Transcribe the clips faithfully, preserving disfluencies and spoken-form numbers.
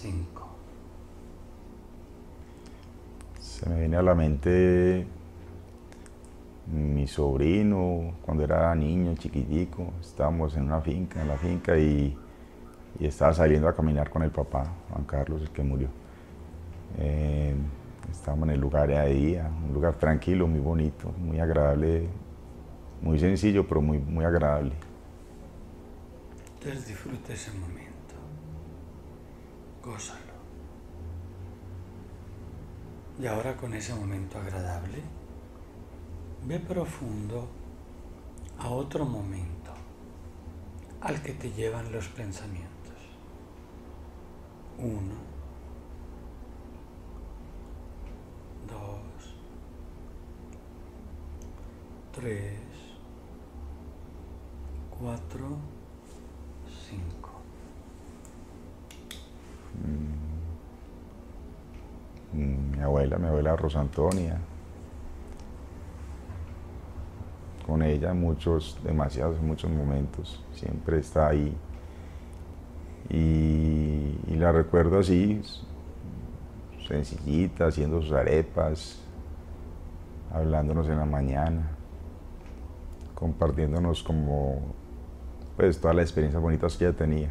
cinco. Se me viene a la mente mi sobrino, cuando era niño, chiquitico, estábamos en una finca, en la finca, y, y estaba saliendo a caminar con el papá, Juan Carlos, el que murió. Eh, estábamos en el lugar de día, un lugar tranquilo, muy bonito, muy agradable, muy sencillo, pero muy, muy agradable. Entonces disfruta ese momento, gózalo. Y ahora con ese momento agradable, ve profundo a otro momento al que te llevan los pensamientos. Uno, dos, tres, cuatro, cinco. Mi abuela, mi abuela Rosa Antonia, con ella muchos, demasiados, muchos momentos, siempre está ahí. Y, y la recuerdo así, sencillita, haciendo sus arepas, hablándonos en la mañana, compartiéndonos como, pues, todas las experiencias bonitas que ella tenía.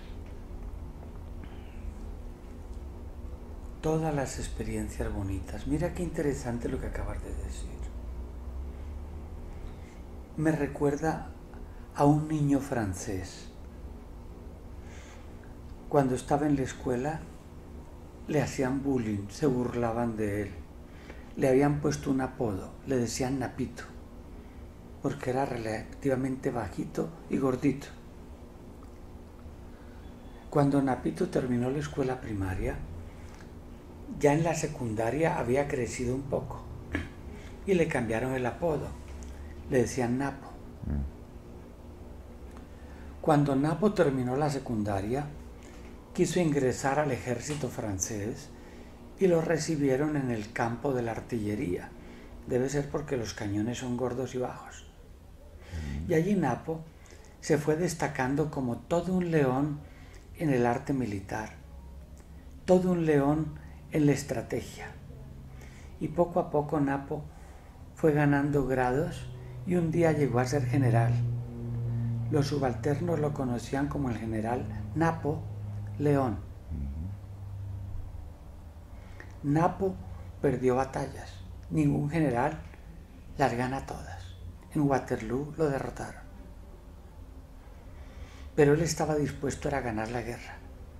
Todas las experiencias bonitas. Mira qué interesante lo que acabas de decir. Me recuerda a un niño francés. Cuando estaba en la escuela, le hacían bullying, se burlaban de él. Le habían puesto un apodo, le decían Napito, porque era relativamente bajito y gordito. Cuando Napito terminó la escuela primaria, ya en la secundaria había crecido un poco y le cambiaron el apodo, le decían Napo. Cuando Napo terminó la secundaria, quiso ingresar al ejército francés y lo recibieron en el campo de la artillería. Debe ser porque los cañones son gordos y bajos. Y allí Napo se fue destacando como todo un león en el arte militar, todo un león en la estrategia. Y poco a poco Napo fue ganando grados y un día llegó a ser general. Los subalternos lo conocían como el general Napo León. Napo perdió batallas, ningún general las gana todas. En Waterloo lo derrotaron. Pero él estaba dispuesto a ganar la guerra.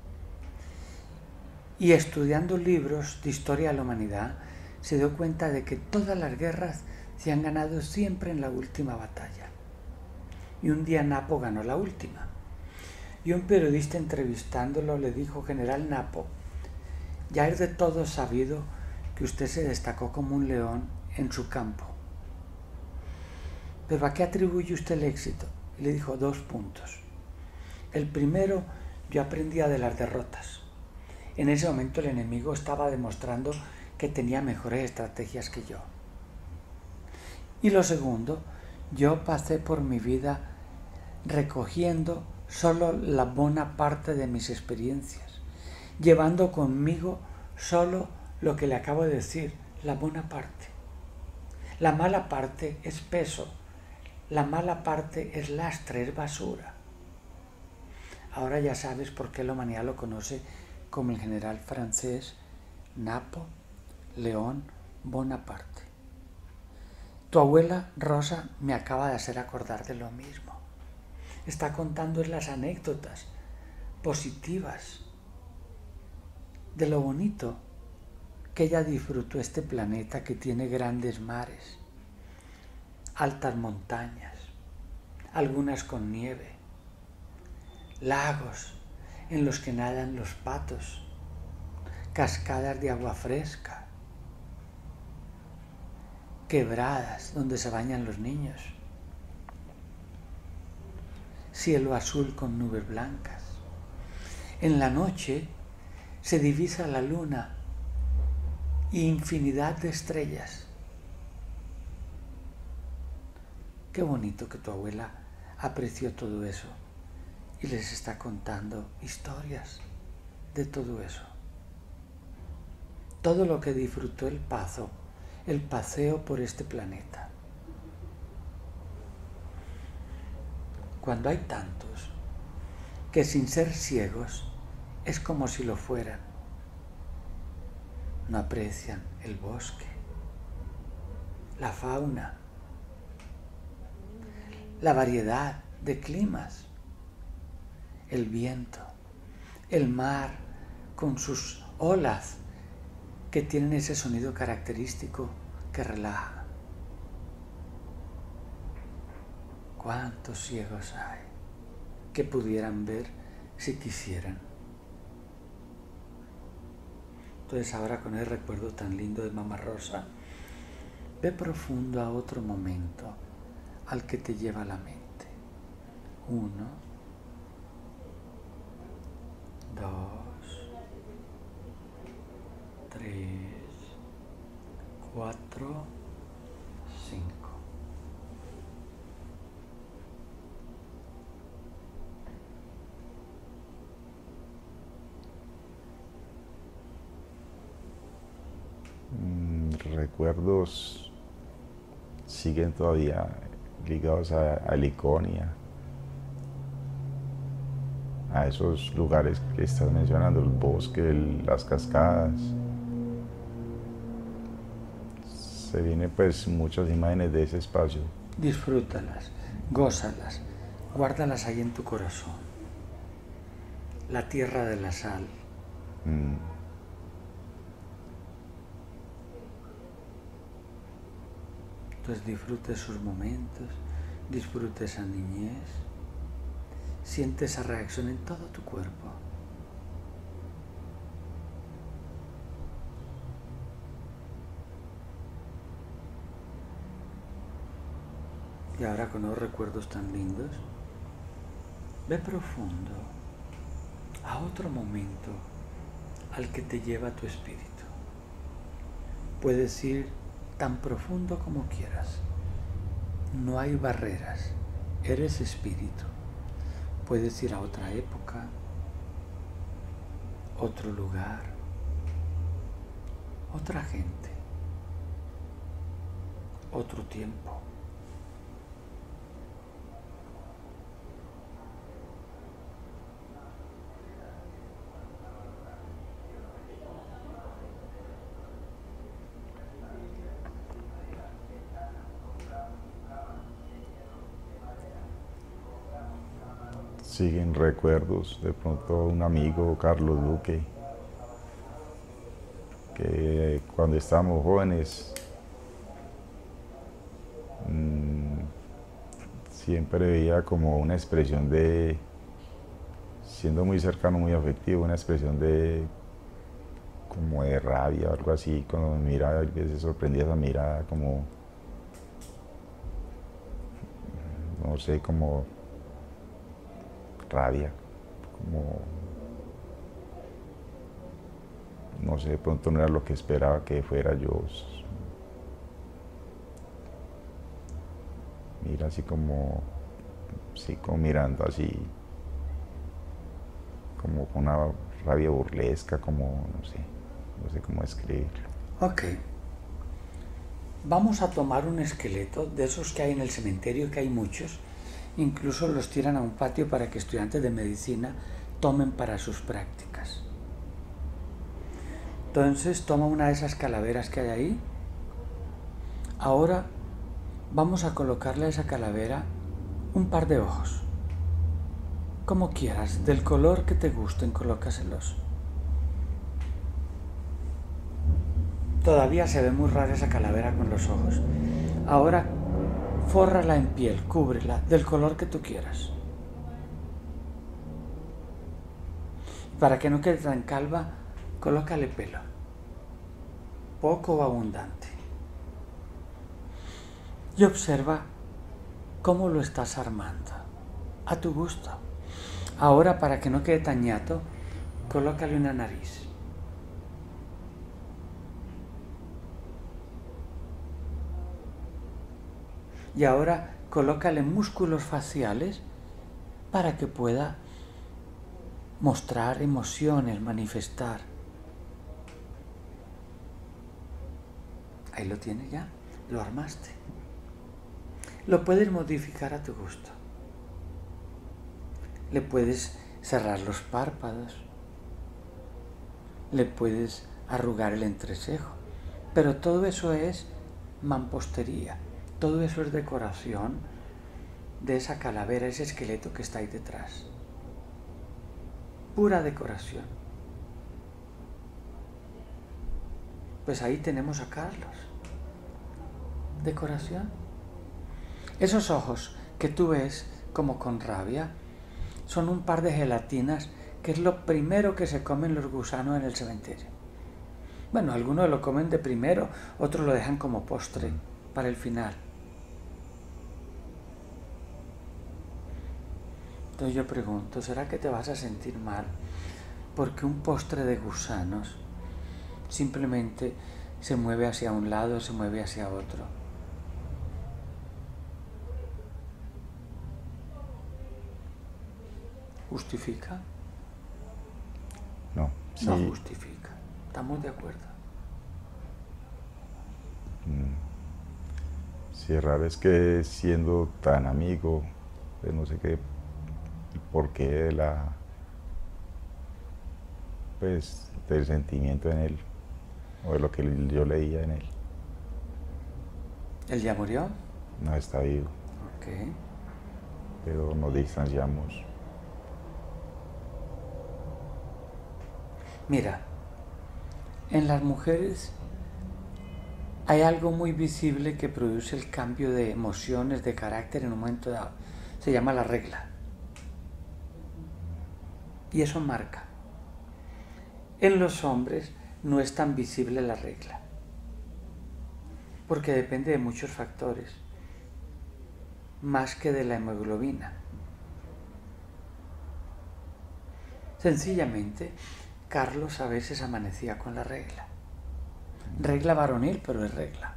Y estudiando libros de historia de la humanidad, se dio cuenta de que todas las guerras se han ganado siempre en la última batalla. Y un día Napo ganó la última. Y un periodista entrevistándolo le dijo: General Napo, ya es de todos sabido que usted se destacó como un león en su campo. ¿Pero a qué atribuye usted el éxito? Y le dijo: dos puntos. El primero, yo aprendía de las derrotas. En ese momento el enemigo estaba demostrando que tenía mejores estrategias que yo. Y lo segundo, yo pasé por mi vida recogiendo solo la buena parte de mis experiencias, llevando conmigo solo lo que le acabo de decir, la buena parte. La mala parte es peso, la mala parte es lastre, es basura. Ahora ya sabes por qué la humanidad lo conoce como el general francés Napoleón Bonaparte. Tu abuela Rosa me acaba de hacer acordar de lo mismo. Está contando las anécdotas positivas de lo bonito que ella disfrutó este planeta que tiene grandes mares, altas montañas, algunas con nieve, lagos en los que nadan los patos, cascadas de agua fresca, quebradas donde se bañan los niños, cielo azul con nubes blancas. En la noche se divisa la luna y infinidad de estrellas. Qué bonito que tu abuela apreció todo eso y les está contando historias de todo eso. Todo lo que disfrutó el paso, el paseo por este planeta. Cuando hay tantos que sin ser ciegos es como si lo fueran, no aprecian el bosque, la fauna, la variedad de climas, el viento, el mar con sus olas que tienen ese sonido característico que relaja. ¿Cuántos ciegos hay que pudieran ver si quisieran? Entonces ahora con el recuerdo tan lindo de Mamá Rosa, ve profundo a otro momento al que te lleva la mente. Uno, dos, tres, cuatro, cinco. Recuerdos siguen todavía ligados a, a Liconia, a esos lugares que estás mencionando, el bosque, el, las cascadas. Se vienen pues muchas imágenes de ese espacio. Disfrútalas, gózalas, guárdalas ahí en tu corazón. La tierra de la sal. Mm. Entonces disfrute esos momentos, disfrute esa niñez, siente esa reacción en todo tu cuerpo. Y ahora con los recuerdos tan lindos, ve profundo a otro momento al que te lleva tu espíritu. Puedes ir tan profundo como quieras. No hay barreras. Eres espíritu. Puedes ir a otra época, otro lugar, otra gente, otro tiempo. Siguen recuerdos, de pronto un amigo, Carlos Duque, que cuando estábamos jóvenes mmm, siempre veía como una expresión de, siendo muy cercano, muy afectivo, una expresión de como de rabia o algo así, cuando me miraba, a veces sorprendía esa mirada, como, no sé, como rabia, como, no sé, de pronto no era lo que esperaba que fuera yo. Mira así como, sí, como mirando así, como con una rabia burlesca, como, no sé, no sé cómo describirlo. Ok. Vamos a tomar un esqueleto de esos que hay en el cementerio, que hay muchos. Incluso los tiran a un patio para que estudiantes de medicina tomen para sus prácticas. Entonces toma una de esas calaveras que hay ahí. Ahora vamos a colocarle a esa calavera un par de ojos. Como quieras, del color que te gusten, colócaselos. Todavía se ve muy rara esa calavera con los ojos. Ahora fórrala en piel, cúbrela, del color que tú quieras. Para que no quede tan calva, colócale pelo, poco o abundante. Y observa cómo lo estás armando, a tu gusto. Ahora, para que no quede tan ñato, colócale una nariz. Y ahora colócale músculos faciales para que pueda mostrar emociones, manifestar. Ahí lo tienes ya, lo armaste. Lo puedes modificar a tu gusto. Le puedes cerrar los párpados, le puedes arrugar el entrecejo, pero todo eso es mampostería, todo eso es decoración de esa calavera, ese esqueleto que está ahí detrás. Pura decoración. Pues ahí tenemos a Carlos. Decoración. Esos ojos que tú ves como con rabia son un par de gelatinas que es lo primero que se comen los gusanos en el cementerio. Bueno, algunos lo comen de primero, otros lo dejan como postre para el final. Entonces yo pregunto, ¿será que te vas a sentir mal porque un postre de gusanos simplemente se mueve hacia un lado, se mueve hacia otro? ¿Justifica? No, sí. No justifica. ¿Estamos de acuerdo? Sí, raro es que siendo tan amigo, pues no sé qué, el porqué de la, pues, del sentimiento en él, o de lo que yo leía en él. ¿Él ya murió? No está vivo, Ok. pero nos distanciamos. Mira, en las mujeres hay algo muy visible que produce el cambio de emociones, de carácter en un momento dado. Se llama la regla. Y eso marca. En los hombres no es tan visible la regla, porque depende de muchos factores, más que de la hemoglobina. Sencillamente, Carlos a veces amanecía con la regla. Regla varonil, pero es regla.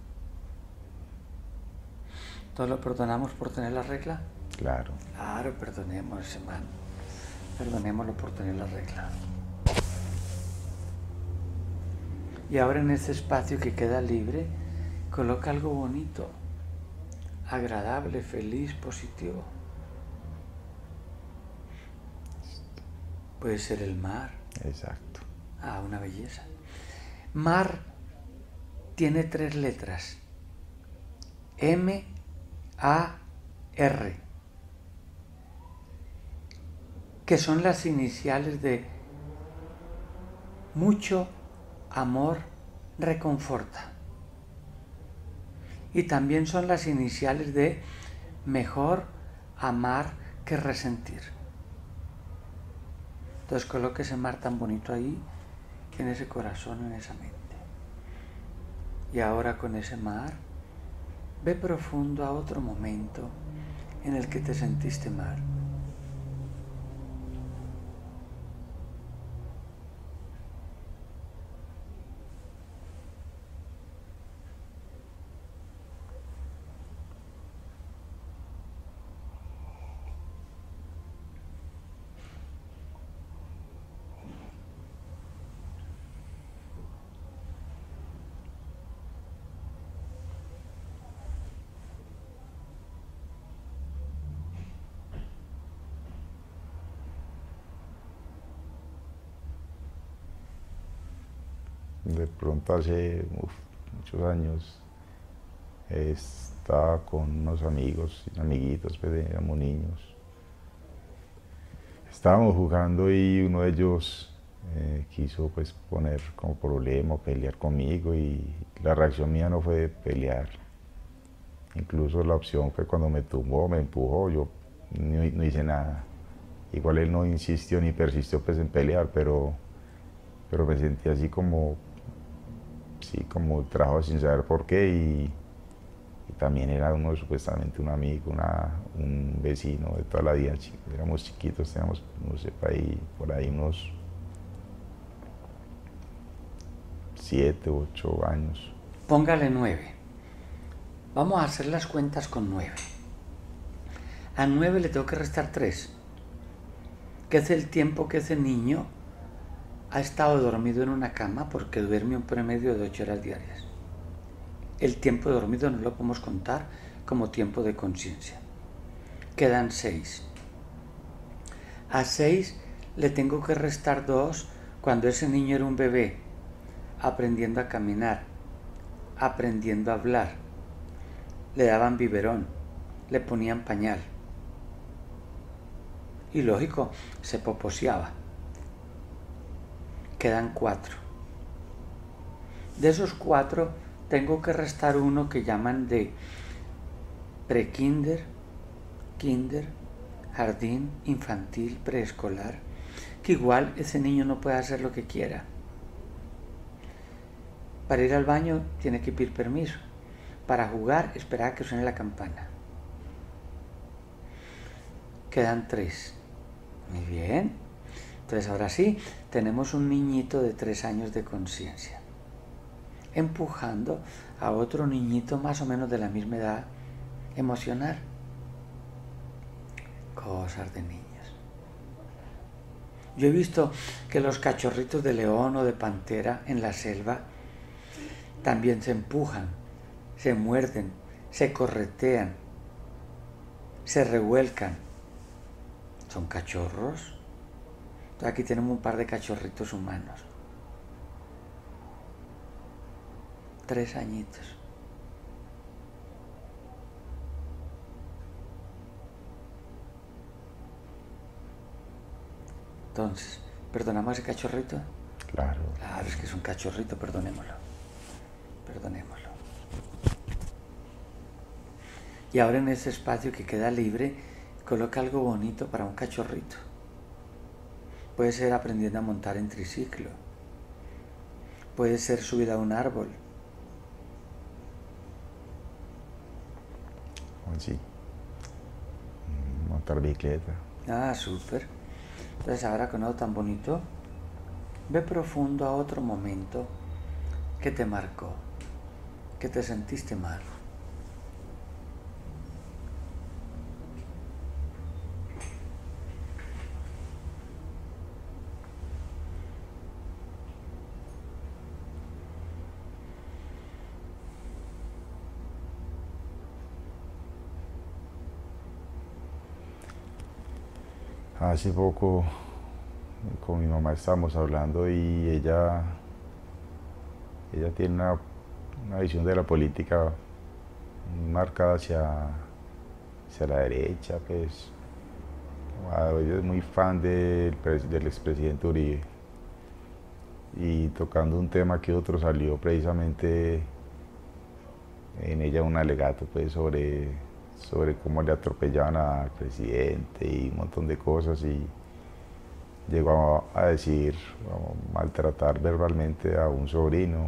¿Todos lo perdonamos por tener la regla? Claro. Claro, perdonemos a ese man. Perdonémoslo por tener la regla. Y ahora en este espacio que queda libre, coloca algo bonito, agradable, feliz, positivo. Puede ser el mar. Exacto. Ah, una belleza. Mar tiene tres letras. M A R. Que son las iniciales de mucho amor reconforta. Y también son las iniciales de mejor amar que resentir. Entonces coloque ese mar tan bonito ahí, en ese corazón, en esa mente. Y ahora con ese mar, ve profundo a otro momento en el que te sentiste mal. De pronto hace uf, muchos años estaba con unos amigos y amiguitos, pues éramos niños. Estábamos jugando y uno de ellos eh, quiso pues poner como problema o pelear conmigo, y la reacción mía no fue pelear. Incluso la opción fue cuando me tumbó, me empujó, yo no, no hice nada. Igual él no insistió ni persistió pues en pelear, pero, pero me sentí así como, sí, como trabajo sin saber por qué, y, y también era uno supuestamente un amigo, una, un vecino de toda la vida. Éramos chiquitos, teníamos, no sé, por ahí, por ahí unos siete, ocho años. Póngale nueve. Vamos a hacer las cuentas con nueve. A nueve le tengo que restar tres. que es el tiempo que ese niño ha estado dormido en una cama, porque duerme un promedio de ocho horas diarias. El tiempo dormido no lo podemos contar como tiempo de conciencia. Quedan seis. A seis le tengo que restar dos cuando ese niño era un bebé, aprendiendo a caminar, aprendiendo a hablar. Le daban biberón, le ponían pañal. Y lógico, se poposeaba. Quedan cuatro. De esos cuatro tengo que restar uno que llaman de prekinder, kinder, jardín, infantil, preescolar, que igual ese niño no puede hacer lo que quiera. Para ir al baño tiene que pedir permiso. Para jugar, esperar a que suene la campana. Quedan tres. Muy bien. Entonces ahora sí, tenemos un niñito de tres años de conciencia, empujando a otro niñito más o menos de la misma edad, emocional. Cosas de niños. Yo he visto que los cachorritos de león o de pantera en la selva también se empujan, se muerden, se corretean, se revuelcan. Son cachorros. Entonces aquí tenemos un par de cachorritos humanos. Tres añitos. Entonces, ¿perdonamos a ese cachorrito? Claro. Claro, es que es un cachorrito, perdonémoslo. Perdonémoslo. Y ahora en ese espacio que queda libre, coloca algo bonito para un cachorrito. Puede ser aprendiendo a montar en triciclo. Puede ser subida a un árbol. Sí. Montar bicicleta. Ah, súper. Entonces ahora con algo tan bonito, ve profundo a otro momento que te marcó, que te sentiste mal. Hace poco con mi mamá estábamos hablando y ella, ella tiene una, una visión de la política muy marcada hacia, hacia la derecha, pues. Ella es muy fan del, del expresidente Uribe. Y tocando un tema que otro salió precisamente en ella un alegato pues sobre, sobre cómo le atropellaban al presidente y un montón de cosas, y llegó a, a decir, a maltratar verbalmente a un sobrino,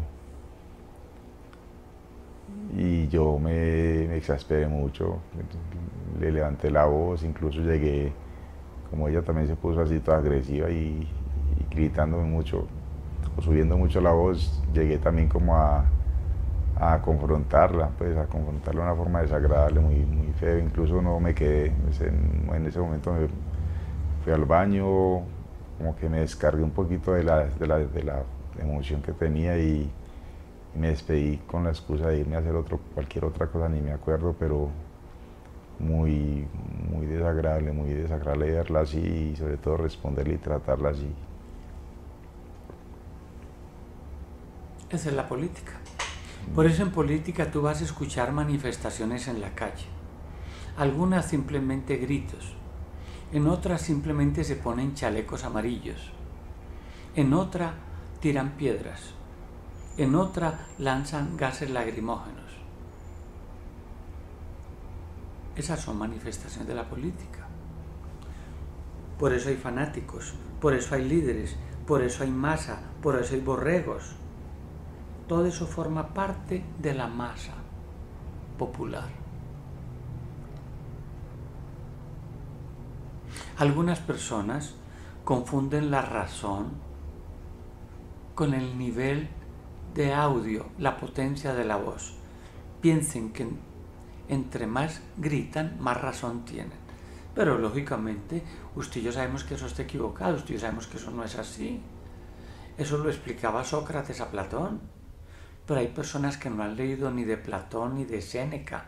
y yo me, me exasperé mucho, le levanté la voz, incluso llegué, como ella también se puso así toda agresiva y, y gritándome mucho, o subiendo mucho la voz, llegué también como a, a confrontarla, pues a confrontarla de una forma desagradable, muy, muy feo. Incluso no me quedé, pues en, en ese momento me fui al baño, como que me descargué un poquito de la, de la, de la emoción que tenía, y, y me despedí con la excusa de irme a hacer otro, cualquier otra cosa, ni me acuerdo, pero muy, muy desagradable, muy desagradable verla así, y sobre todo responderle y tratarla así. Esa es la política. Por eso en política tú vas a escuchar manifestaciones en la calle. Algunas simplemente gritos, en otras simplemente se ponen chalecos amarillos, en otra tiran piedras, en otra lanzan gases lacrimógenos. Esas son manifestaciones de la política. Por eso hay fanáticos, por eso hay líderes, por eso hay masa, por eso hay borregos. Todo eso forma parte de la masa popular. Algunas personas confunden la razón con el nivel de audio, la potencia de la voz. Piensen que entre más gritan, más razón tienen. Pero lógicamente usted y yo sabemos que eso está equivocado, usted y yo sabemos que eso no es así. Eso lo explicaba Sócrates a Platón. Pero hay personas que no han leído ni de Platón ni de Séneca.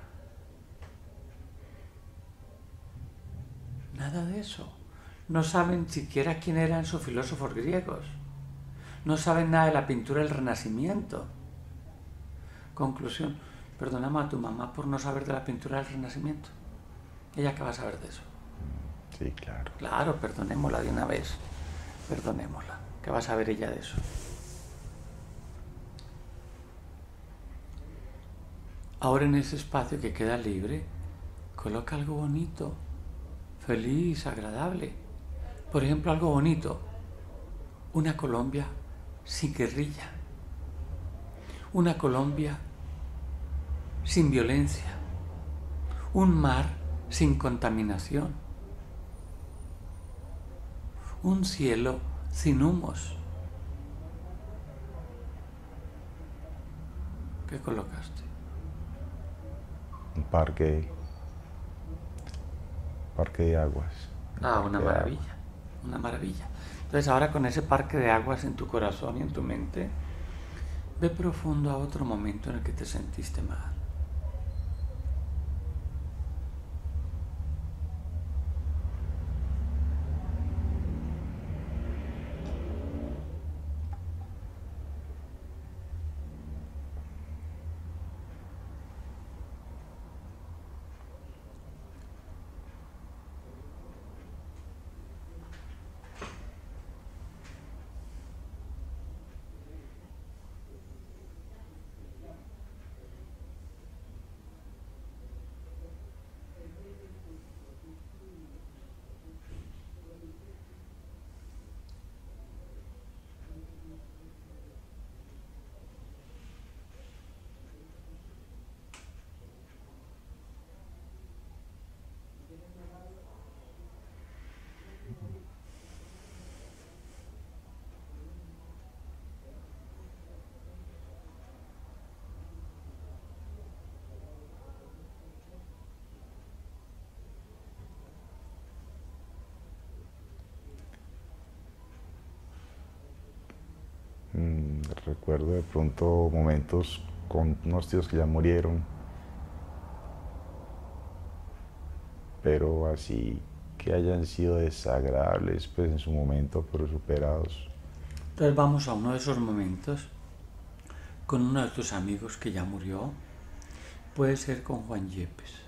Nada de eso. No saben siquiera quién eran sus filósofos griegos. No saben nada de la pintura del Renacimiento. Conclusión. Perdonamos a tu mamá por no saber de la pintura del Renacimiento. Ella acaba de saber de eso. Sí, claro. Claro, perdonémosla de una vez. Perdonémosla. ¿Qué va a saber ella de eso? Ahora en ese espacio que queda libre, coloca algo bonito, feliz, agradable. Por ejemplo, algo bonito. Una Colombia sin guerrilla. Una Colombia sin violencia. Un mar sin contaminación. Un cielo sin humos. ¿Qué colocaste? Un parque, parque de aguas. Ah, una maravilla, una maravilla. Entonces ahora con ese parque de aguas en tu corazón y en tu mente, ve profundo a otro momento en el que te sentiste mal. Mm, recuerdo de pronto momentos con unos tíos que ya murieron, pero así que hayan sido desagradables pues en su momento, pero superados. Entonces vamos a uno de esos momentos con uno de tus amigos que ya murió. Puede ser con Juan Yepes.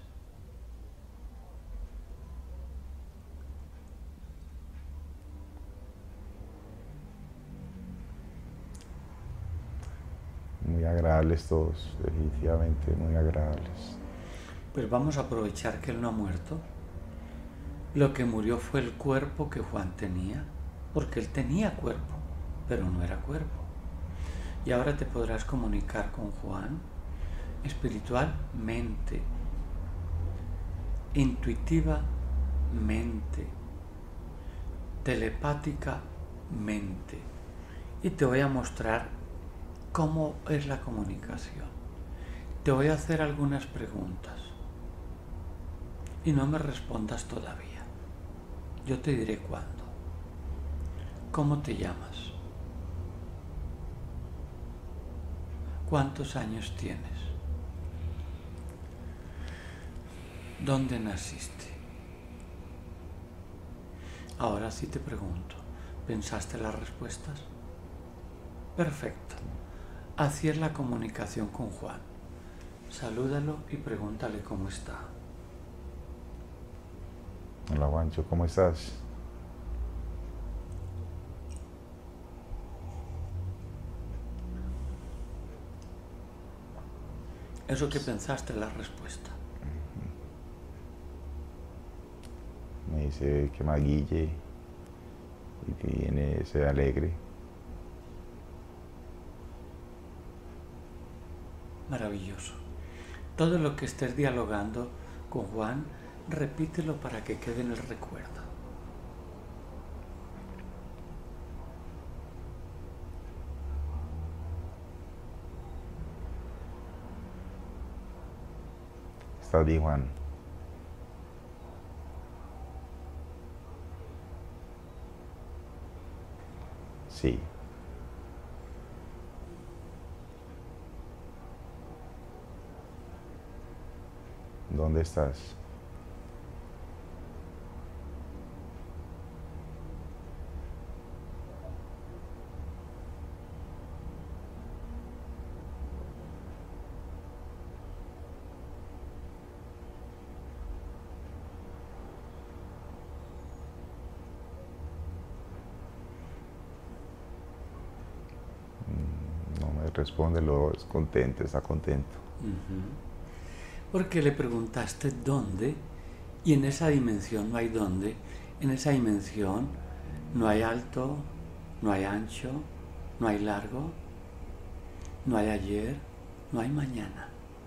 Muy agradables todos, definitivamente muy agradables. Pues vamos a aprovechar que él no ha muerto. Lo que murió fue el cuerpo que Juan tenía, porque él tenía cuerpo, pero no era cuerpo. Y ahora te podrás comunicar con Juan espiritualmente, intuitivamente, telepáticamente. Y te voy a mostrar cómo es la comunicación. Te voy a hacer algunas preguntas y no me respondas todavía. Yo te diré cuándo. ¿Cómo te llamas? ¿Cuántos años tienes? ¿Dónde naciste? Ahora sí te pregunto, ¿pensaste las respuestas? Perfecto. Así es la comunicación con Juan. Salúdalo y pregúntale cómo está. Hola Juancho, ¿cómo estás? Eso que pensaste es la respuesta. Me dice que me aguille y que viene ese alegre. Maravilloso. Todo lo que estés dialogando con Juan, repítelo para que quede en el recuerdo. ¿Estás bien, Juan? Sí. ¿Dónde estás? No me responde, lo es contento, está contento. Uh-huh. Porque le preguntaste dónde, y en esa dimensión no hay dónde. En esa dimensión no hay alto, no hay ancho, no hay largo, no hay ayer, no hay mañana.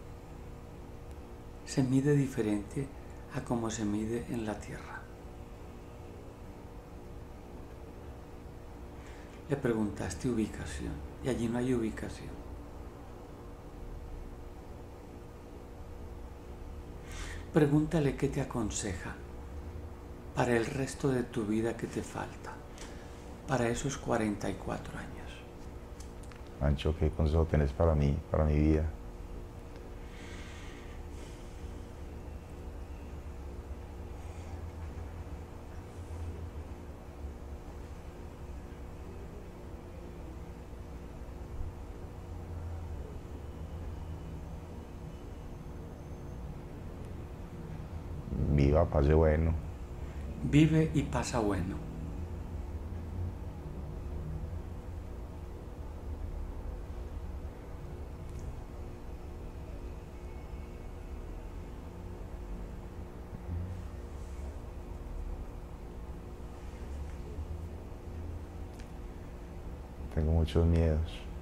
Se mide diferente a como se mide en la Tierra. Le preguntaste ubicación, y allí no hay ubicación. Pregúntale qué te aconseja para el resto de tu vida que te falta, para esos cuarenta y cuatro años. Ancho, ¿qué consejo tenés para mí, para mi vida? Viva, pase bueno. Vive y pasa bueno. Tengo muchos miedos.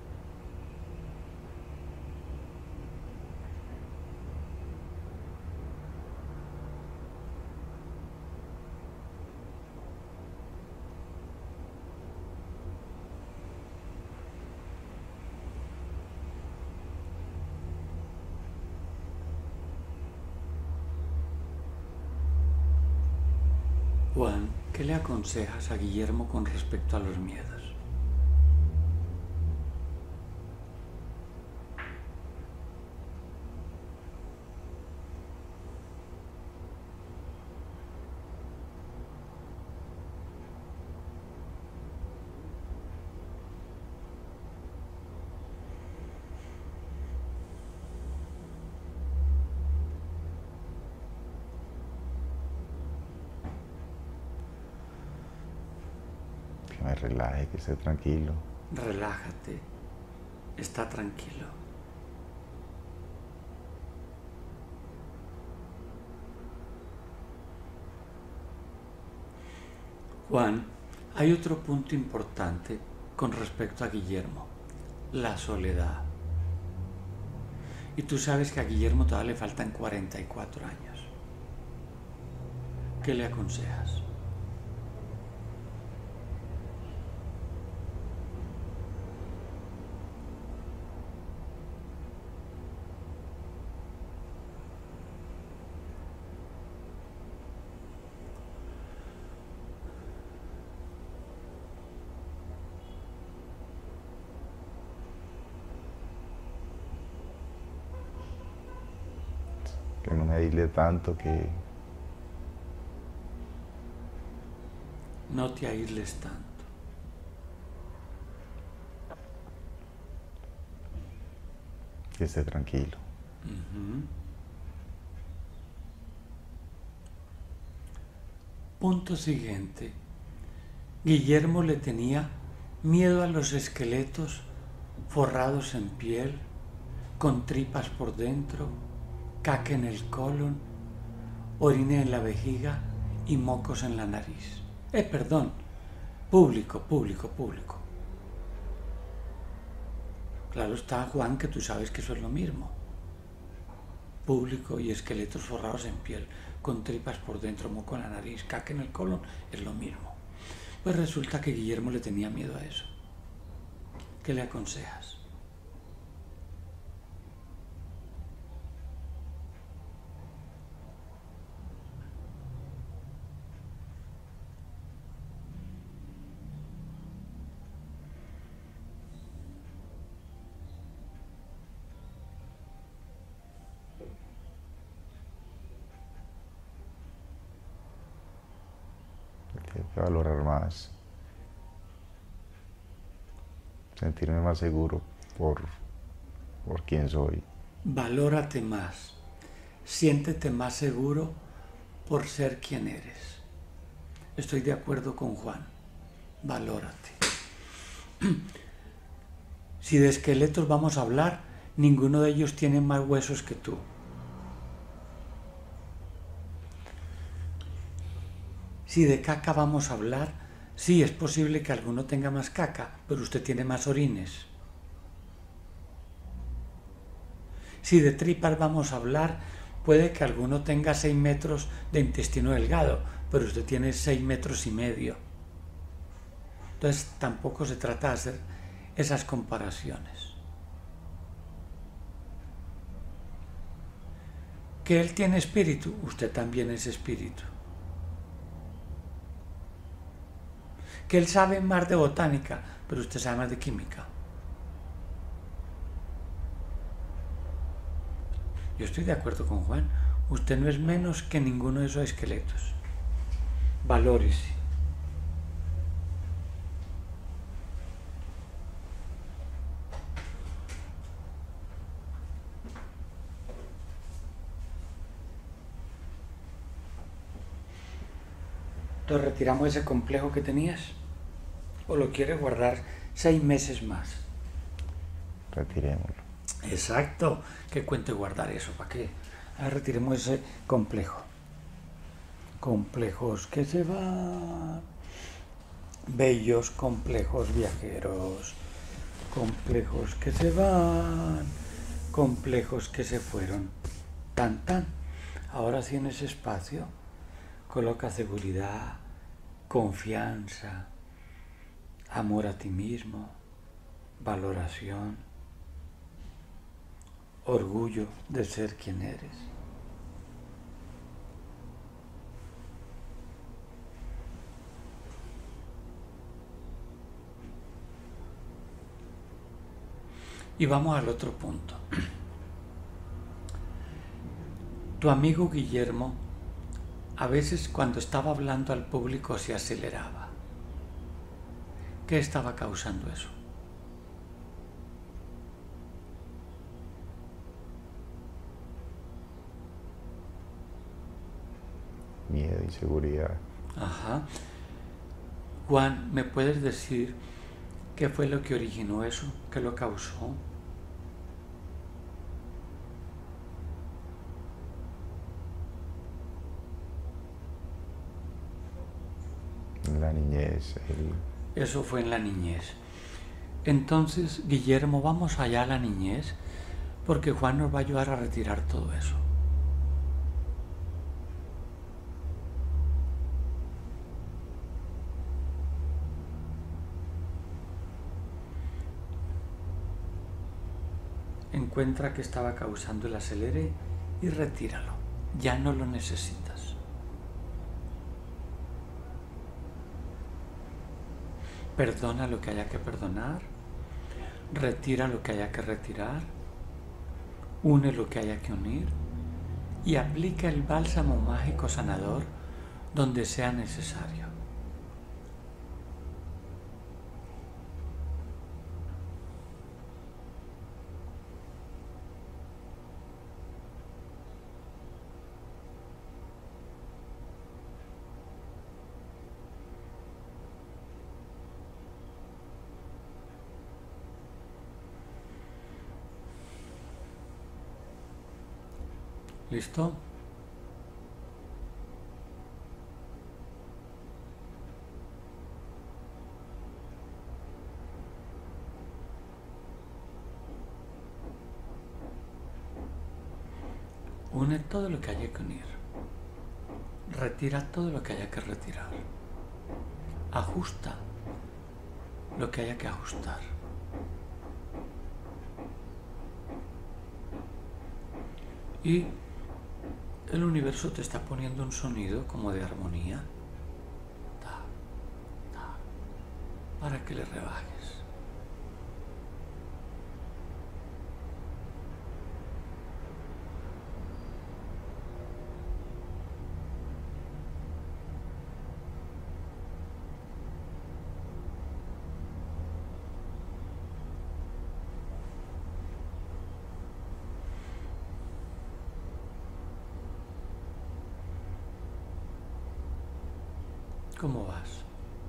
Juan, ¿qué le aconsejas a Guillermo con respecto a los miedos? Que me relaje, que esté tranquilo. Relájate, está tranquilo. Juan, hay otro punto importante con respecto a Guillermo, la soledad. Y tú sabes que a Guillermo todavía le faltan cuarenta y cuatro años. ¿Qué le aconsejas? Que no me aísle tanto, que No te aísles tanto. que esté tranquilo. Uh-huh. Punto siguiente. Guillermo le tenía miedo a los esqueletos forrados en piel, con tripas por dentro, caca en el colon, orina en la vejiga y mocos en la nariz. Eh, perdón, público, público, público. Claro está, Juan, que tú sabes que eso es lo mismo. Público y esqueletos forrados en piel, con tripas por dentro, moco en la nariz, caca en el colon, es lo mismo. Pues resulta que Guillermo le tenía miedo a eso. ¿Qué le aconsejas? que valorar más, sentirme más seguro por, por quién soy. Valórate más, siéntete más seguro por ser quien eres. Estoy de acuerdo con Juan, valórate. Si de esqueletos vamos a hablar, ninguno de ellos tiene más huesos que tú. Si de caca vamos a hablar, sí, es posible que alguno tenga más caca, pero usted tiene más orines. Si de tripas vamos a hablar, puede que alguno tenga seis metros de intestino delgado, pero usted tiene seis metros y medio. Entonces tampoco se trata de hacer esas comparaciones. Que él tiene espíritu, usted también es espíritu. Que él sabe más de botánica, pero usted sabe más de química. Yo estoy de acuerdo con Juan. Usted no es menos que ninguno de esos esqueletos. Valórese. Entonces, ¿retiramos ese complejo que tenías? ¿O lo quieres guardar seis meses más? Retirémoslo. Exacto. ¿Qué cuento guardar eso? ¿Para qué? Ahora retiremos ese complejo. Complejos que se van. Bellos complejos viajeros. Complejos que se van. Complejos que se fueron. Tan, tan. Ahora sí en ese espacio coloca seguridad, confianza, amor a ti mismo, valoración, orgullo de ser quien eres. Y vamos al otro punto. Tu amigo Guillermo a veces cuando estaba hablando al público se aceleraba. ¿Qué estaba causando eso? Miedo, inseguridad. Ajá. Juan, ¿me puedes decir qué fue lo que originó eso? ¿Qué lo causó? La niñez. El... Eso fue en la niñez. Entonces, Guillermo, vamos allá a la niñez, porque Juan nos va a ayudar a retirar todo eso. Encuentra qué estaba causando el acelere y retíralo. Ya no lo necesitas. Perdona lo que haya que perdonar, retira lo que haya que retirar, une lo que haya que unir y aplica el bálsamo mágico sanador donde sea necesario. ¿Listo? Une todo lo que haya que unir. Retira todo lo que haya que retirar. Ajusta lo que haya que ajustar. Y el universo te está poniendo un sonido como de armonía, ta, ta, para que le rebajes. ¿Cómo vas?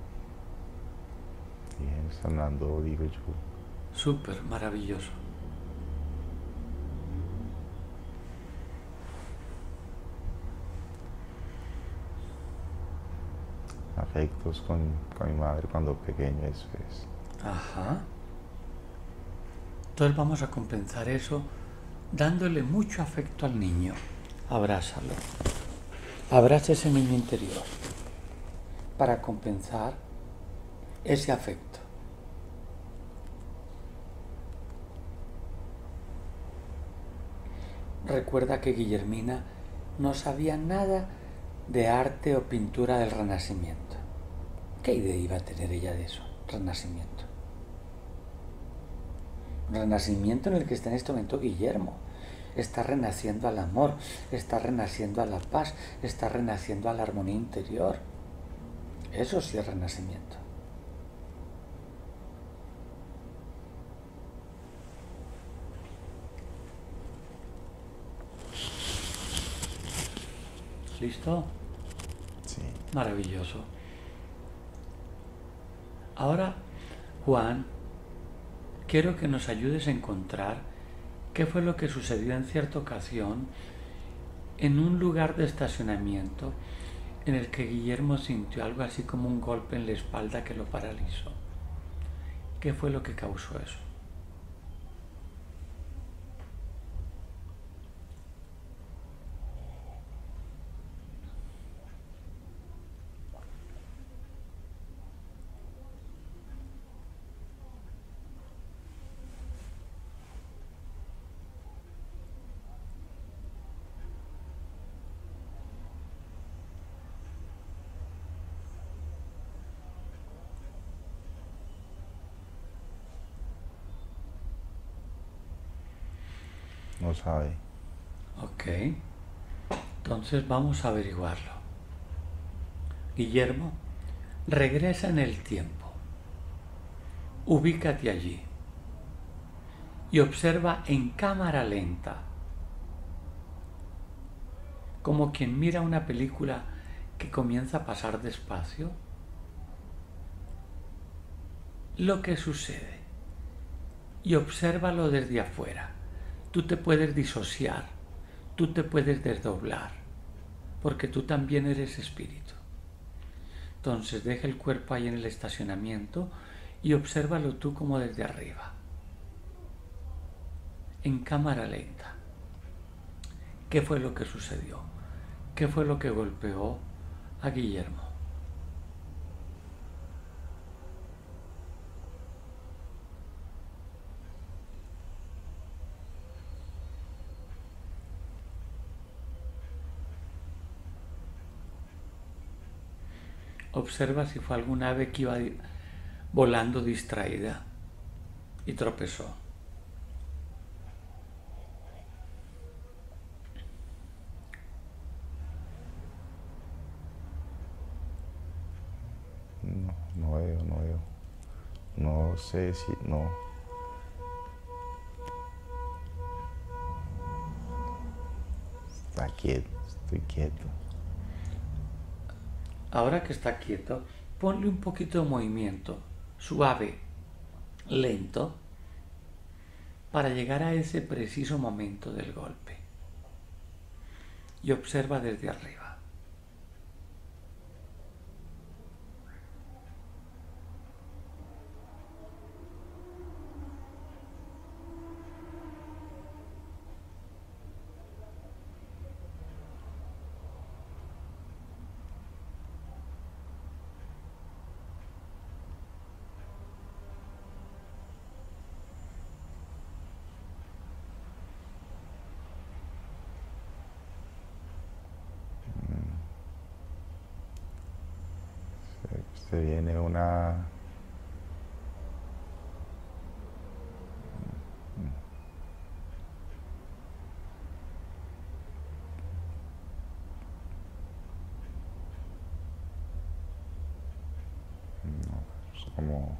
Bien, sanando, digo yo. Súper, maravilloso. Afectos con, con mi madre cuando pequeño, eso es. Ajá. Entonces vamos a compensar eso dándole mucho afecto al niño. Abrázalo. Abraza ese niño interior para compensar ese afecto. Recuerda que Guillermina no sabía nada de arte o pintura del Renacimiento. ¿Qué idea iba a tener ella de eso? Renacimiento. Renacimiento en el que está en este momento Guillermo. Está renaciendo al amor, está renaciendo a la paz, está renaciendo a la armonía interior. Eso sí es renacimiento. ¿Listo? Sí. Maravilloso. Ahora, Juan, quiero que nos ayudes a encontrar qué fue lo que sucedió en cierta ocasión en un lugar de estacionamiento en el que Guillermo sintió algo así como un golpe en la espalda que lo paralizó. ¿Qué fue lo que causó eso? No sabe. Ok, entonces vamos a averiguarlo. Guillermo, regresa en el tiempo. Ubícate allí y observa en cámara lenta, como quien mira una película que comienza a pasar despacio, lo que sucede y obsérvalo desde afuera. Tú te puedes disociar, tú te puedes desdoblar, porque tú también eres espíritu. Entonces deja el cuerpo ahí en el estacionamiento y obsérvalo tú como desde arriba, en cámara lenta. ¿Qué fue lo que sucedió? ¿Qué fue lo que golpeó a Guillermo? Observa si fue alguna ave que iba volando distraída y tropezó. No, no veo, no veo. No sé si, no. Está quieto, estoy quieto. Ahora que está quieto, ponle un poquito de movimiento, suave, lento, para llegar a ese preciso momento del golpe. Y observa desde arriba. Se viene una... No, es como...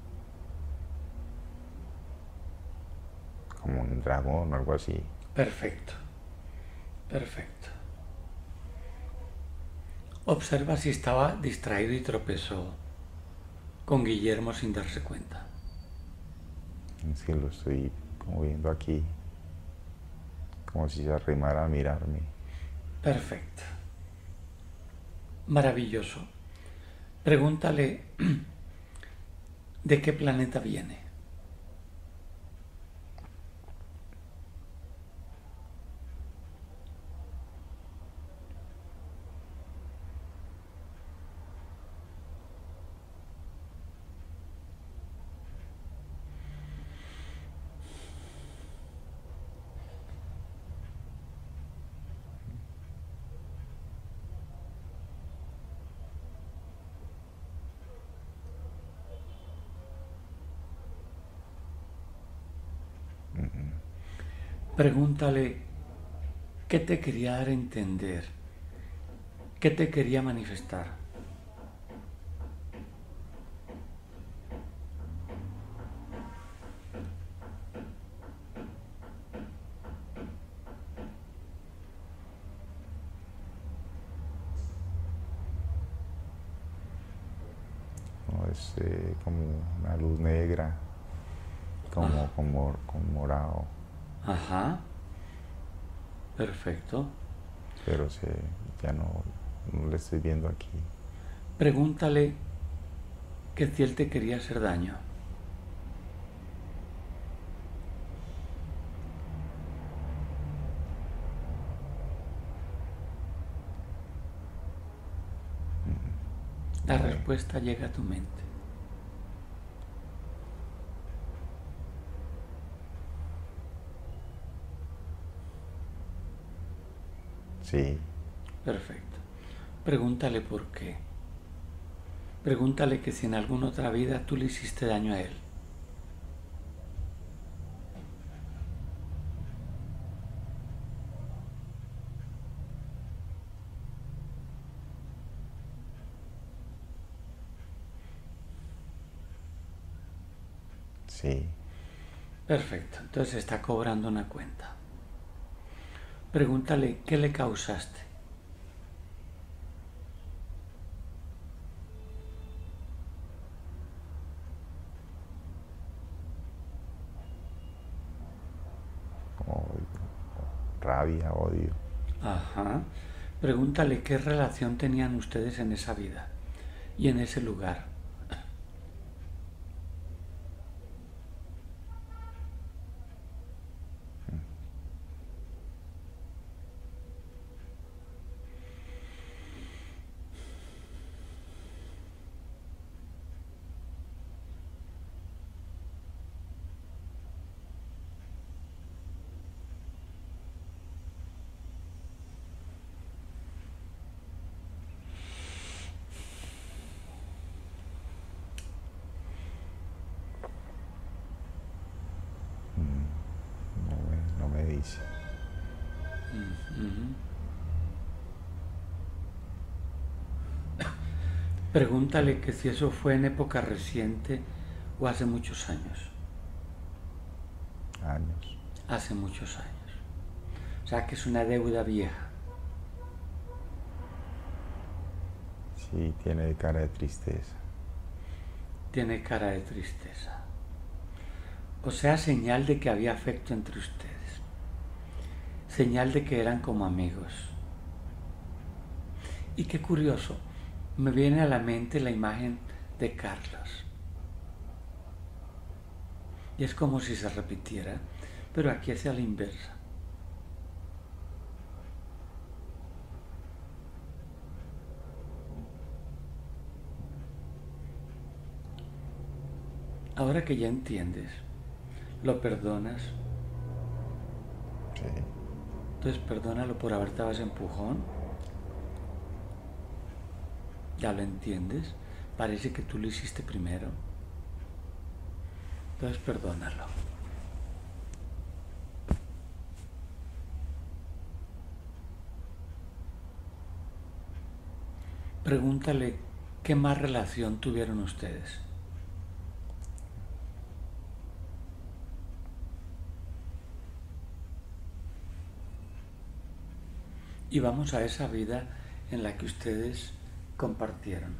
como un dragón o algo así. Perfecto, perfecto. Observa si estaba distraído y tropezó con Guillermo sin darse cuenta. Es que lo estoy como viendo aquí, como si se arrimara a mirarme. Perfecto. Maravilloso. Pregúntale de qué planeta viene. Pregúntale qué te quería dar a entender, qué te quería manifestar. ¿No? Es eh, como una luz negra, como, Ah, como, como morado, ajá. Perfecto. pero se, ya no, no le estoy viendo aquí. Pregúntale que si él te quería hacer daño. La No, eh, respuesta llega a tu mente. sí, Perfecto. Pregúntale por qué. Pregúntale que si en alguna otra vida tú le hiciste daño a él. sí. Perfecto. Entonces está cobrando una cuenta. Pregúntale qué le causaste. Odio, rabia, odio. Ajá. Pregúntale qué relación tenían ustedes en esa vida y en ese lugar. No me, no me dice. Ujú. Pregúntale que si eso fue en época reciente o hace muchos años. Años. Hace muchos años. O sea que es una deuda vieja. Sí, tiene cara de tristeza. Tiene cara de tristeza. O sea, señal de que había afecto entre ustedes. Señal de que eran como amigos. Y qué curioso, me viene a la mente la imagen de Carlos. Y es como si se repitiera, pero aquí es a la inversa. Ahora que ya entiendes, lo perdonas, Sí, entonces perdónalo por haberte dado ese empujón. Ya lo entiendes, parece que tú lo hiciste primero. Entonces perdónalo. Pregúntale qué más relación tuvieron ustedes. Y vamos a esa vida en la que ustedes compartieron.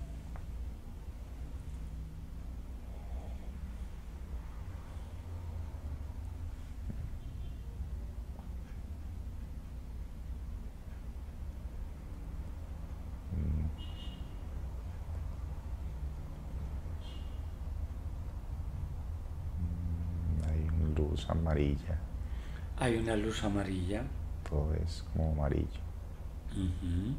Hay una luz amarilla. Hay una luz amarilla. Todo es como amarillo. Uh-huh.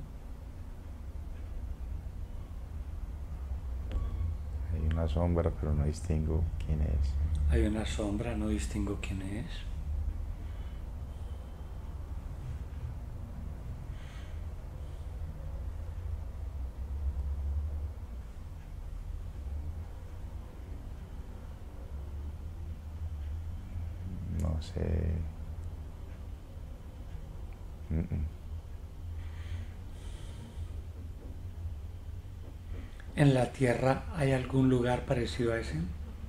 Hay una sombra, pero no distingo quién es. Hay una sombra, no distingo quién es. No sé. Mm-mm. ¿En la Tierra hay algún lugar parecido a ese?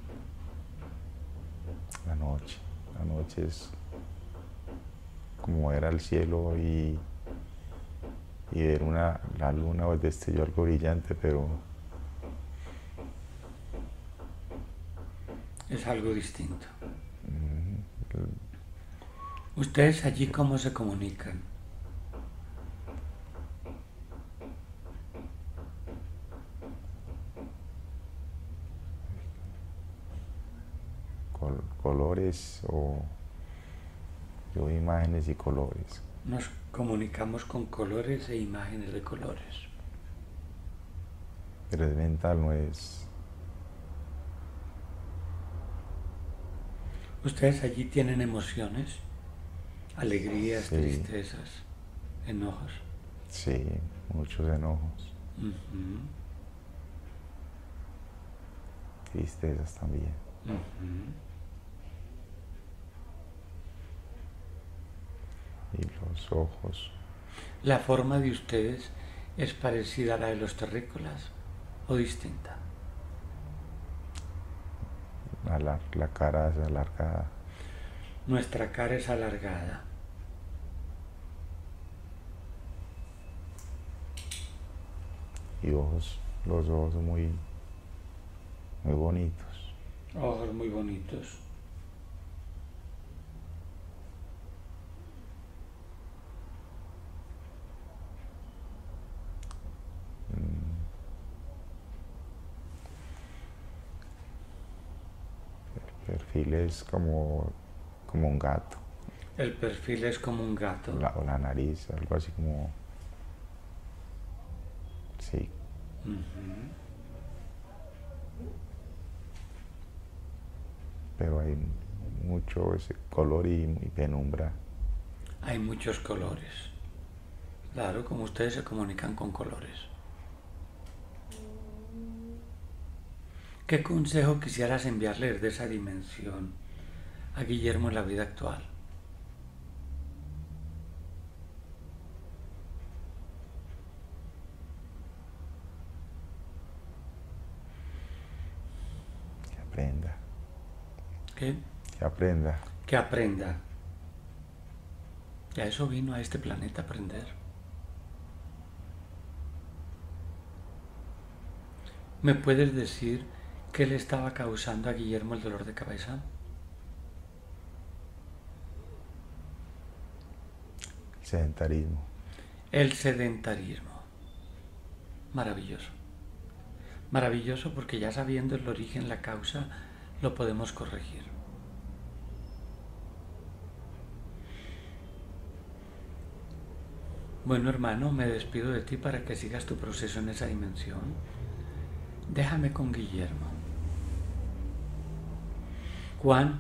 La noche. La noche es como era el cielo y, y ver una, la luna o el destello algo brillante, pero Es algo distinto. mm, el- ¿Ustedes allí cómo se comunican? col- colores o yo imágenes y colores. Nos comunicamos con colores e imágenes de colores. Pero es mental, no es. ¿Ustedes allí tienen emociones? Alegrías, Sí, tristezas, enojos. sí, muchos enojos, Uh-huh. tristezas también. Uh-huh. Y los ojos, ¿La forma de ustedes es parecida a la de los terrícolas o distinta? alar- la cara es alargada. Nuestra cara es alargada. Y ojos, los ojos son muy, muy bonitos. Ojos muy bonitos. Mm, El perfil es como, como un gato, El perfil es como un gato. la- o la nariz, algo así como, sí, Uh-huh. pero hay mucho ese color y, y penumbra. Hay muchos colores. Claro, como ustedes se comunican con colores. ¿Qué consejo quisieras enviarle desde esa dimensión a Guillermo en la vida actual? Que aprenda, ¿Qué? que aprenda. Que aprenda. Y a eso vino a este planeta a aprender. ¿Me puedes decir qué le estaba causando a Guillermo el dolor de cabeza? Sedentarismo. El sedentarismo. Maravilloso. Maravilloso porque ya sabiendo el origen, la causa, lo podemos corregir. Bueno, hermano, me despido de ti para que sigas tu proceso en esa dimensión. Déjame con Guillermo. Juan,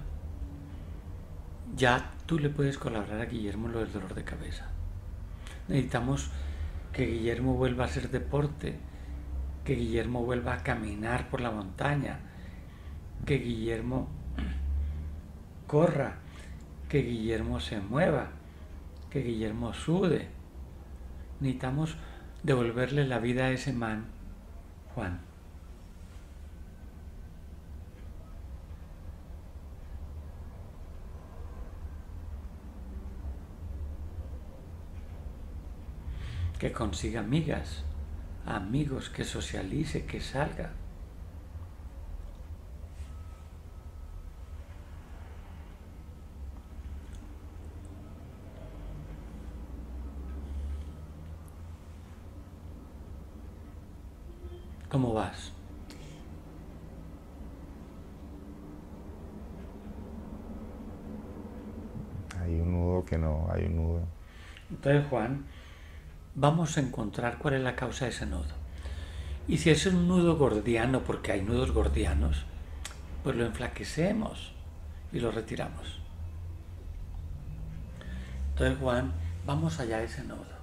ya tú le puedes colaborar a Guillermo en lo del dolor de cabeza. Necesitamos que Guillermo vuelva a hacer deporte, que Guillermo vuelva a caminar por la montaña, que Guillermo corra, que Guillermo se mueva, que Guillermo sude. Necesitamos devolverle la vida a ese man, Juan. que consiga amigas, amigos, que socialice, que salga. ¿Cómo vas? Hay un nudo que no, hay un nudo. Entonces, Juan, vamos a encontrar cuál es la causa de ese nudo. Y si es un nudo gordiano, porque hay nudos gordianos, pues lo enflaquecemos y lo retiramos. Entonces, Juan, vamos allá de ese nudo.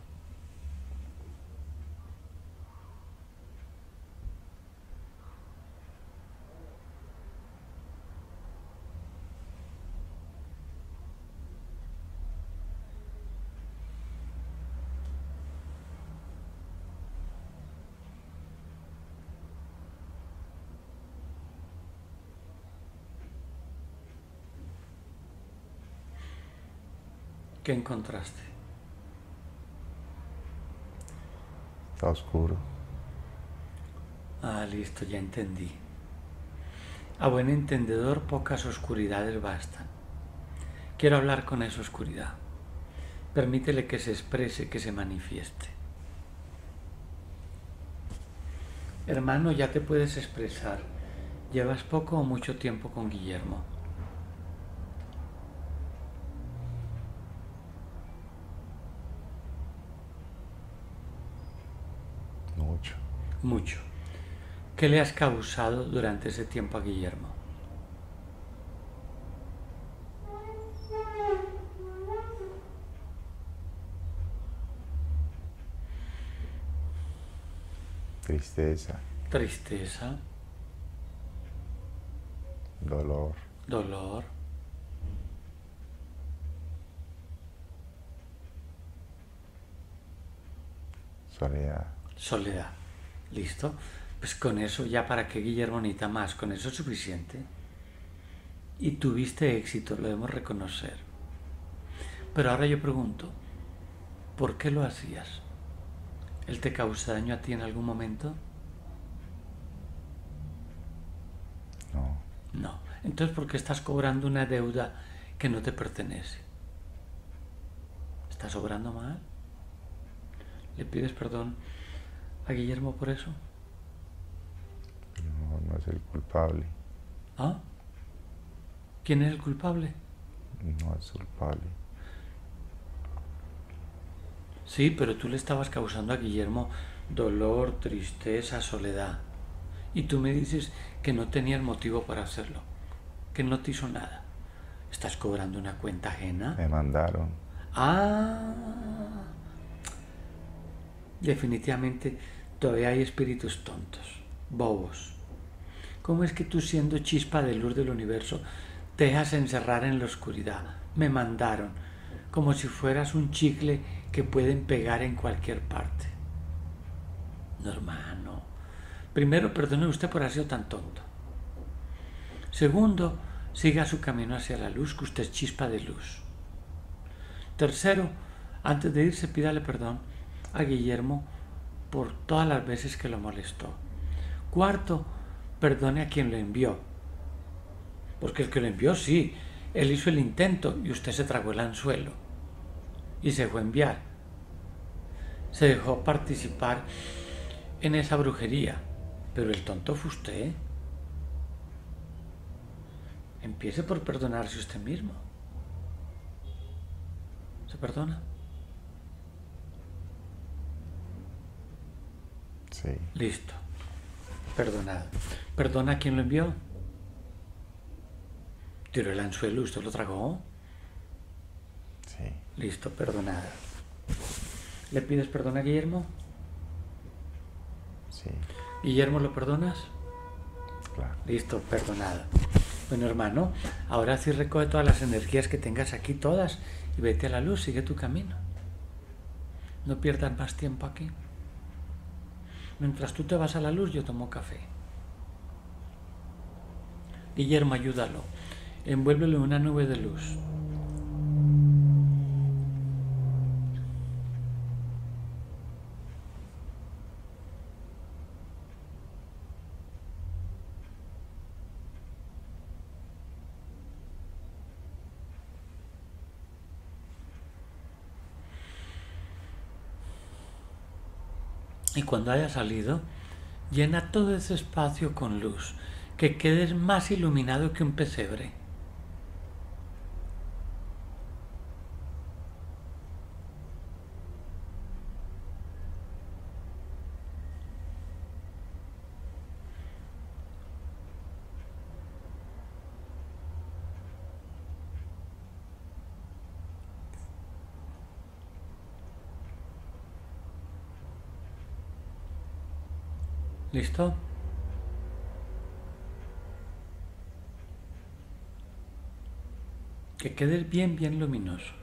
¿Qué encontraste? Está oscuro. Ah, listo, ya entendí. A buen entendedor, pocas oscuridades bastan. Quiero hablar con esa oscuridad. Permítele que se exprese, que se manifieste. Hermano, ya te puedes expresar. ¿Llevas poco o mucho tiempo con Guillermo? Mucho. Mucho. ¿Qué le has causado durante ese tiempo a Guillermo? Tristeza. Tristeza, Dolor. dolor, Soledad. soledad. ¿Listo? Pues con eso ya para qué Guillermo necesita más, con eso es suficiente. Y tuviste éxito, lo debemos reconocer. Pero ahora yo pregunto, ¿por qué lo hacías? ¿Él te causa daño a ti en algún momento? No. No. Entonces, ¿por qué estás cobrando una deuda que no te pertenece? ¿Estás obrando mal? ¿Le pides perdón a Guillermo por eso? No, no es el culpable. ¿Ah? ¿Quién es el culpable? No es culpable. Sí, pero tú le estabas causando a Guillermo dolor, tristeza, soledad. Y tú me dices que no tenías motivo para hacerlo, que no te hizo nada. ¿Estás cobrando una cuenta ajena? Me mandaron. Ah, definitivamente todavía hay espíritus tontos, bobos. ¿Cómo es que tú, siendo chispa de luz del universo, te dejas encerrar en la oscuridad? Me mandaron, como si fueras un chicle que pueden pegar en cualquier parte. No, hermano. Primero, perdone usted por haber sido tan tonto. Segundo, siga su camino hacia la luz, que usted es chispa de luz. Tercero, antes de irse, pídale perdón a Guillermo por todas las veces que lo molestó. Cuarto, perdone a quien lo envió. Porque el que lo envió, sí, él hizo el intento y usted se tragó el anzuelo y se dejó enviar. Se dejó participar en esa brujería, pero el tonto fue usted. Empiece por perdonarse usted mismo. ¿Se perdona? Sí. Listo. Perdonado. ¿Perdona a quien lo envió? ¿Tiró el anzuelo y usted lo tragó? Sí. Listo, perdonado. ¿Le pides perdón a Guillermo? Sí. ¿Guillermo lo perdonas? Claro. Listo, perdonado. Bueno, hermano, ahora sí recoge todas las energías que tengas aquí, todas, y vete a la luz, sigue tu camino. No pierdas más tiempo aquí. Mientras tú te vas a la luz, yo tomo café. Guillermo, ayúdalo. Envuélvelo en una nube de luz. Y cuando haya salido, llena todo ese espacio con luz, que quedes más iluminado que un pesebre. ¿Listo? Que quede bien, bien luminoso.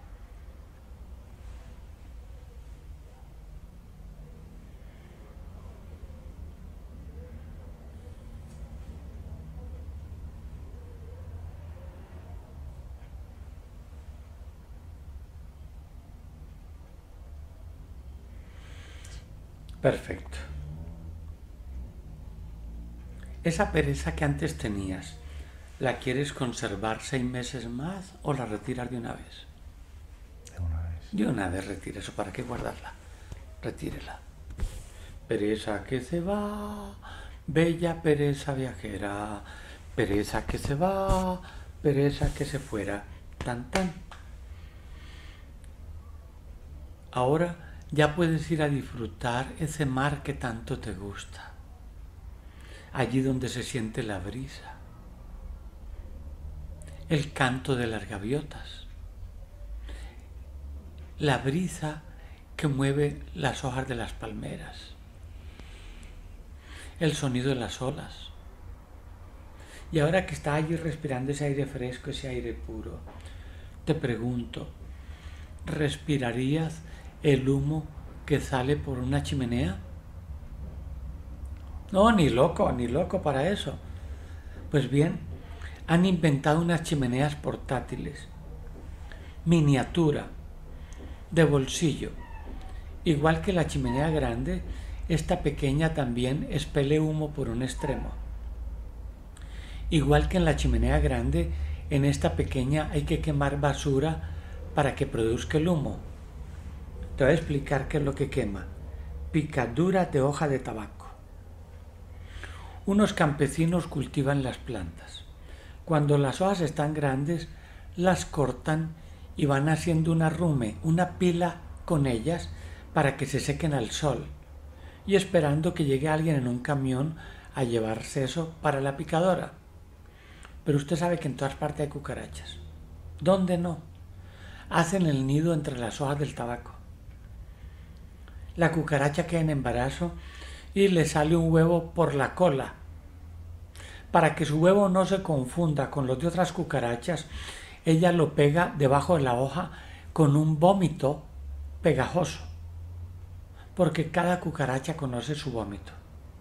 Perfecto. Esa pereza que antes tenías, ¿la quieres conservar seis meses más o la retiras de una vez? De una vez. De una vez retire eso, ¿para qué guardarla? Retírela. Pereza que se va, bella pereza viajera, pereza que se va, pereza que se fuera, tan tan. Ahora ya puedes ir a disfrutar ese mar que tanto te gusta. Allí donde se siente la brisa, el canto de las gaviotas, la brisa que mueve las hojas de las palmeras, el sonido de las olas. Y ahora que estás allí respirando ese aire fresco, ese aire puro, te pregunto, ¿respirarías el humo que sale por una chimenea? No, ni loco, ni loco para eso. Pues bien, han inventado unas chimeneas portátiles, miniatura, de bolsillo. Igual que la chimenea grande, esta pequeña también expele humo por un extremo. Igual que en la chimenea grande, en esta pequeña hay que quemar basura para que produzca el humo. Te voy a explicar qué es lo que quema. Picadura de hoja de tabaco. Unos campesinos cultivan las plantas. Cuando las hojas están grandes, las cortan y van haciendo un arrume, una pila con ellas para que se sequen al sol y esperando que llegue alguien en un camión a llevarse eso para la picadora. Pero usted sabe que en todas partes hay cucarachas. ¿Dónde no? Hacen el nido entre las hojas del tabaco. La cucaracha queda en embarazo y le sale un huevo por la cola. Para que su huevo no se confunda con los de otras cucarachas, ella lo pega debajo de la hoja con un vómito pegajoso, porque cada cucaracha conoce su vómito.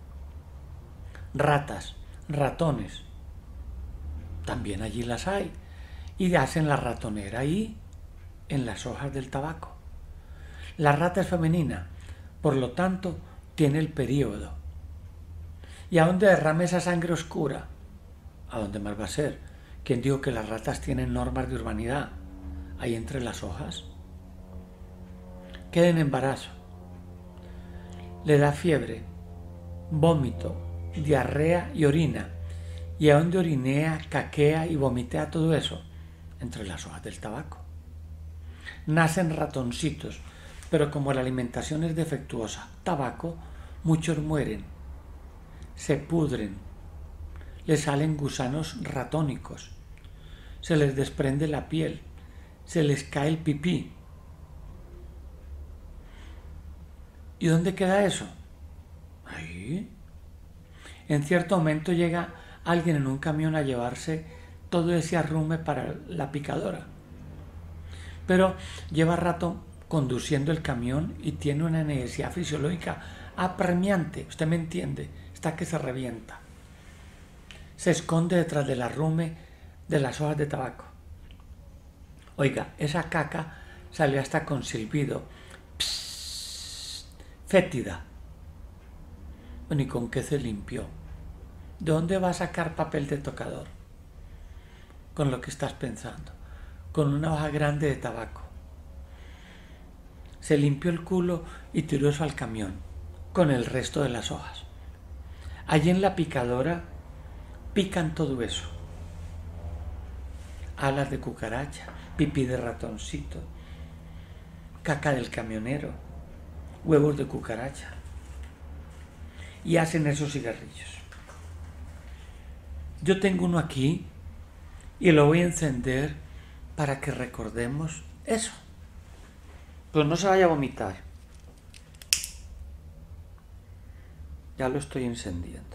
Ratas, ratones, también allí las hay, y hacen la ratonera ahí, en las hojas del tabaco. La rata es femenina, por lo tanto, tiene el período. ¿Y a dónde derrama esa sangre oscura? ¿A dónde más va a ser? ¿Quién dijo que las ratas tienen normas de urbanidad? Ahí entre las hojas. Queda en embarazo. Le da fiebre, vómito, diarrea y orina. ¿Y a dónde orinea, caquea y vomitea todo eso? Entre las hojas del tabaco. Nacen ratoncitos, pero como la alimentación es defectuosa, tabaco, muchos mueren, se pudren, les salen gusanos ratónicos, se les desprende la piel, se les cae el pipí. ¿Y dónde queda eso? Ahí. En cierto momento llega alguien en un camión a llevarse todo ese arrume para la picadora, pero lleva rato conduciendo el camión y tiene una necesidad fisiológica apremiante, usted me entiende, está que se revienta. Se esconde detrás del arrume de las hojas de tabaco. Oiga, esa caca salió hasta con silbido, psst, fétida. Bueno, ¿y con qué se limpió? ¿De dónde va a sacar papel de tocador? Con lo que estás pensando, con una hoja grande de tabaco. Se limpió el culo y tiró eso al camión. con el resto de las hojas. Allí en la picadora pican todo eso. Alas de cucaracha, pipí de ratoncito, caca del camionero, huevos de cucaracha. Y hacen esos cigarrillos. Yo tengo uno aquí y lo voy a encender para que recordemos eso. Pero no se vaya a vomitar. Ya lo estoy encendiendo.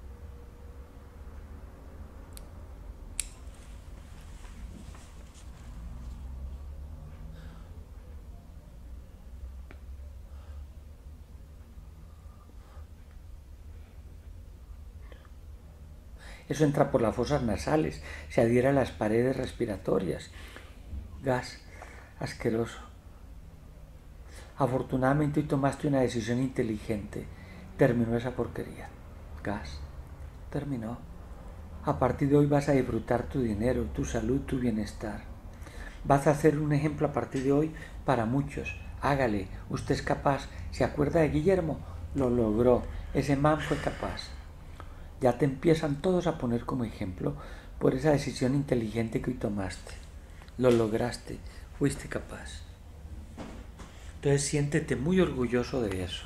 Eso entra por las fosas nasales, se adhiere a las paredes respiratorias. Gas asqueroso. Afortunadamente hoy tomaste una decisión inteligente. Terminó esa porquería. Gas. Terminó. A partir de hoy vas a disfrutar tu dinero, tu salud, tu bienestar. Vas a hacer un ejemplo a partir de hoy para muchos. Hágale. Usted es capaz. ¿Se acuerda de Guillermo? Lo logró. Ese man fue capaz. Ya te empiezan todos a poner como ejemplo por esa decisión inteligente que hoy tomaste. Lo lograste, fuiste capaz. Entonces siéntete muy orgulloso de eso.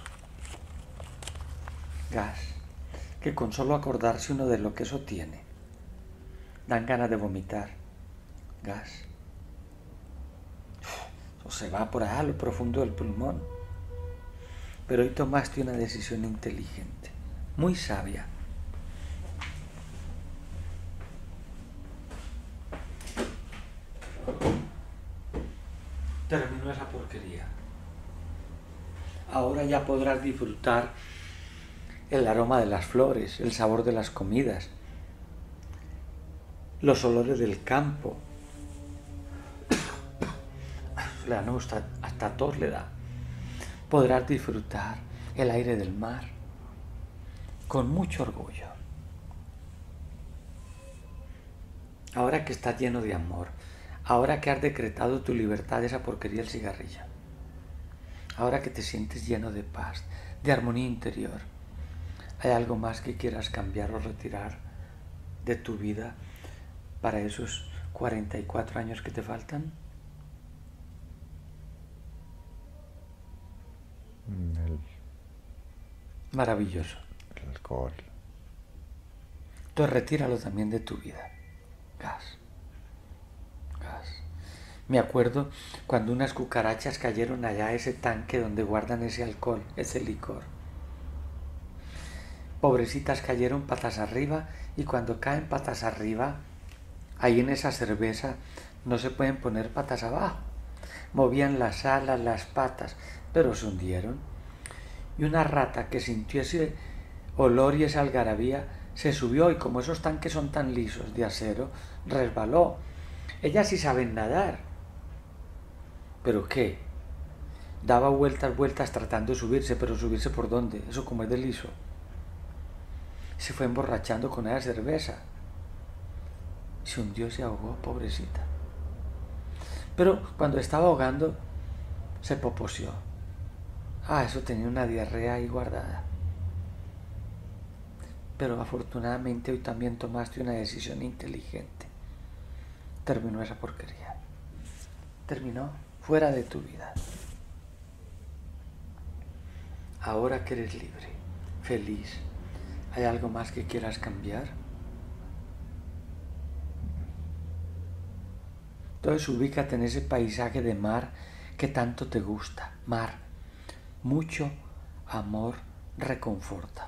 Gas, que con solo acordarse uno de lo que eso tiene, dan ganas de vomitar. Gas. Eso se va por allá a lo profundo del pulmón. Pero hoy tomaste una decisión inteligente, muy sabia. Terminó esa porquería. Ahora ya podrás disfrutar el aroma de las flores, el sabor de las comidas, los olores del campo. Le da hasta, hasta tos le da. Podrás disfrutar el aire del mar con mucho orgullo. Ahora que estás lleno de amor, ahora que has decretado tu libertad de esa porquería del cigarrillo, ahora que te sientes lleno de paz, de armonía interior, ¿hay algo más que quieras cambiar o retirar de tu vida para esos cuarenta y cuatro años que te faltan? El, Maravilloso. el alcohol. Entonces retíralo también de tu vida. Gas. Gas. Me acuerdo cuando unas cucarachas cayeron allá a ese tanque donde guardan ese alcohol, ese licor. Pobrecitas cayeron patas arriba y cuando caen patas arriba, ahí en esa cerveza no se pueden poner patas abajo. Movían las alas, las patas, pero se hundieron. Y una rata que sintió ese olor y esa algarabía se subió y como esos tanques son tan lisos de acero, resbaló. Ellas sí saben nadar. ¿Pero qué? Daba vueltas, vueltas tratando de subirse, pero subirse ¿por dónde? Eso como es de liso. Se fue emborrachando con esa cerveza. Se hundió, se ahogó, pobrecita. Pero cuando estaba ahogando, se poposeó. Ah, eso tenía una diarrea ahí guardada. Pero afortunadamente hoy también tomaste una decisión inteligente. Terminó esa porquería. Terminó fuera de tu vida. Ahora que eres libre, feliz, ¿hay algo más que quieras cambiar? Entonces ubícate en ese paisaje de mar que tanto te gusta. Mar, mucho amor reconforta.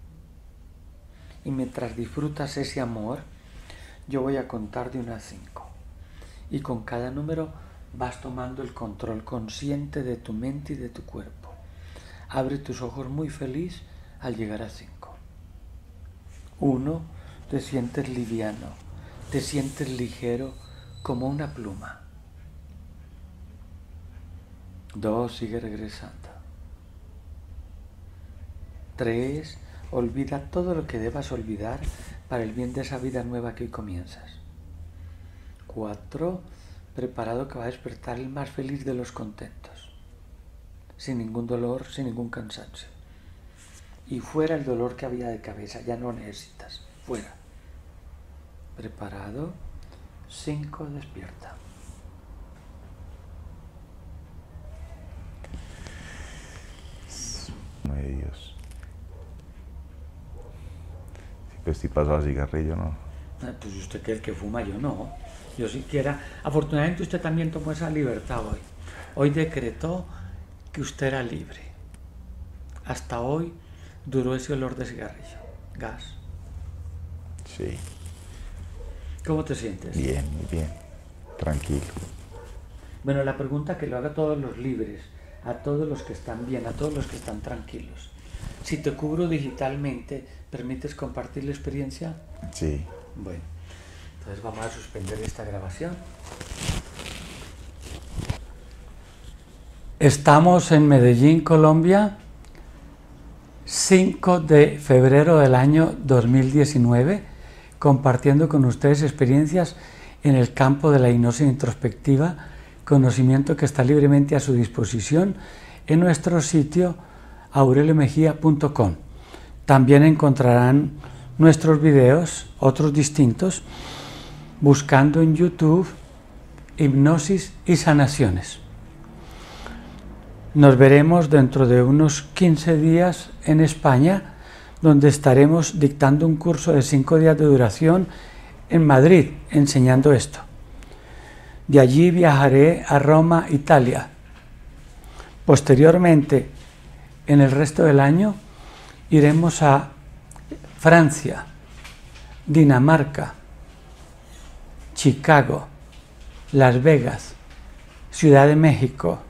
Y mientras disfrutas ese amor, yo voy a contar de una a cinco. Y con cada número vas tomando el control consciente de tu mente y de tu cuerpo. Abre tus ojos muy feliz al llegar a cinco. Uno, te sientes liviano, te sientes ligero como una pluma. Dos, sigue regresando. Tres, olvida todo lo que debas olvidar para el bien de esa vida nueva que hoy comienzas. Cuatro, preparado que va a despertar el más feliz de los contentos, sin ningún dolor, sin ningún cansancio. y fuera el dolor que había de cabeza, ya no necesitas, fuera. Preparado, cinco, despierta. Ay, Dios. Sí, pues si pasó a cigarrillo, ¿no? Ah, pues usted que es el que fuma, yo no. Yo siquiera, afortunadamente usted también tomó esa libertad hoy. Hoy decretó que usted era libre. Hasta hoy duró ese olor de cigarrillo, gas. Sí. ¿Cómo te sientes? Bien, muy bien. Tranquilo. Bueno, la pregunta que lo haga a todos los libres, a todos los que están bien, a todos los que están tranquilos. Si te cubro digitalmente, ¿permites compartir la experiencia? Sí. Bueno, entonces vamos a suspender esta grabación. Estamos en Medellín, Colombia, cinco de febrero del año dos mil diecinueve, compartiendo con ustedes experiencias en el campo de la hipnosis introspectiva, conocimiento que está libremente a su disposición en nuestro sitio aurelio mejía punto com. También encontrarán nuestros videos, otros distintos, buscando en YouTube hipnosis y sanaciones. Nos veremos dentro de unos quince días en España, donde estaremos dictando un curso de cinco días de duración en Madrid, enseñando esto. De allí viajaré a Roma, Italia. Posteriormente, en el resto del año, iremos a Francia, Dinamarca, Chicago, Las Vegas, Ciudad de México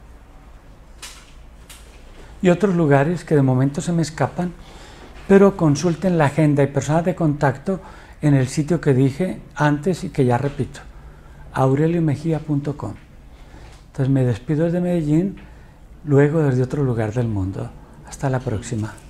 y otros lugares que de momento se me escapan, pero consulten la agenda y personas de contacto en el sitio que dije antes y que ya repito, aurelio mejía punto com. Entonces me despido desde Medellín, luego desde otro lugar del mundo. Hasta la próxima.